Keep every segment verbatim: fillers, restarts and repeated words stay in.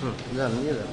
যান নিয়ে যান।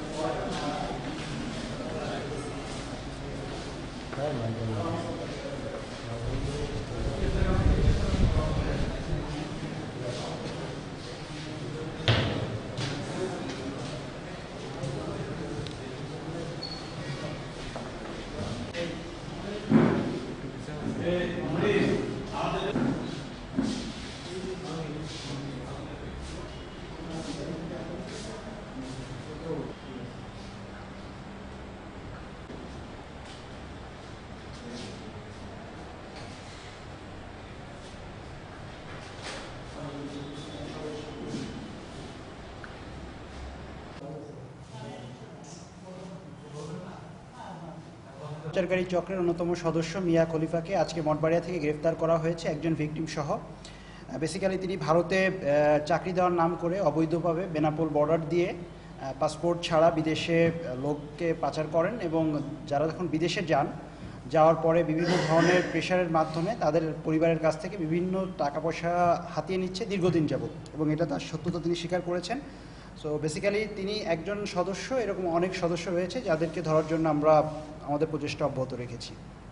পাচারকারী চক্রের অন্যতম সদস্য মিয়া খলিফাকে আজকে মঠবাড়িয়া থেকে গ্রেফতার করা হয়েছে একজন ভিকটিম সহ। বেসিক্যালি তিনি ভারতে চাকরি দেওয়ার নাম করে অবৈধভাবে বেনাপোল বর্ডার দিয়ে পাসপোর্ট ছাড়া বিদেশে লোককে পাচার করেন এবং যারা যখন বিদেশে যান যাওয়ার পরে বিভিন্ন ধরনের প্রেশারের মাধ্যমে তাদের পরিবারের কাছ থেকে বিভিন্ন টাকা পয়সা হাতিয়ে নিচ্ছে দীর্ঘদিন যাবত, এবং এটা তার সত্যতা তিনি স্বীকার করেছেন। সো বেসিক্যালি তিনি একজন সদস্য, এরকম অনেক সদস্য রয়েছে যাদেরকে ধরার জন্য আমরা আমাদের প্রচেষ্টা অব্যাহত রেখেছি।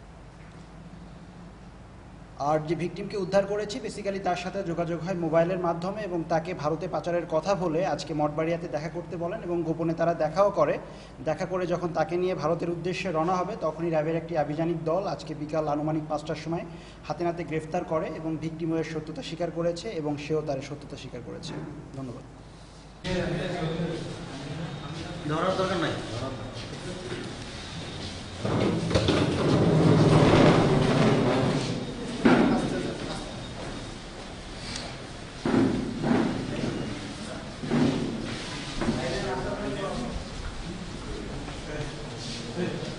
আর যে ভিকটিমকে উদ্ধার করেছি বেসিক্যালি তার সাথে যোগাযোগ হয় মোবাইলের মাধ্যমে এবং তাকে ভারতে পাচারের কথা বলে আজকে মঠবাড়িয়াতে দেখা করতে বলেন এবং গোপনে তারা দেখাও করে। দেখা করে যখন তাকে নিয়ে ভারতের উদ্দেশ্যে রওনা হবে তখনই র্যাবের একটি আভিযানিক দল আজকে বিকাল আনুমানিক পাঁচটার সময় হাতে নাতে গ্রেফতার করে এবং ভিকটিমের সত্যতা স্বীকার করেছে এবং সেও তার সত্যতা স্বীকার করেছে। ধন্যবাদ। ধরার দরকার নাই। Hey.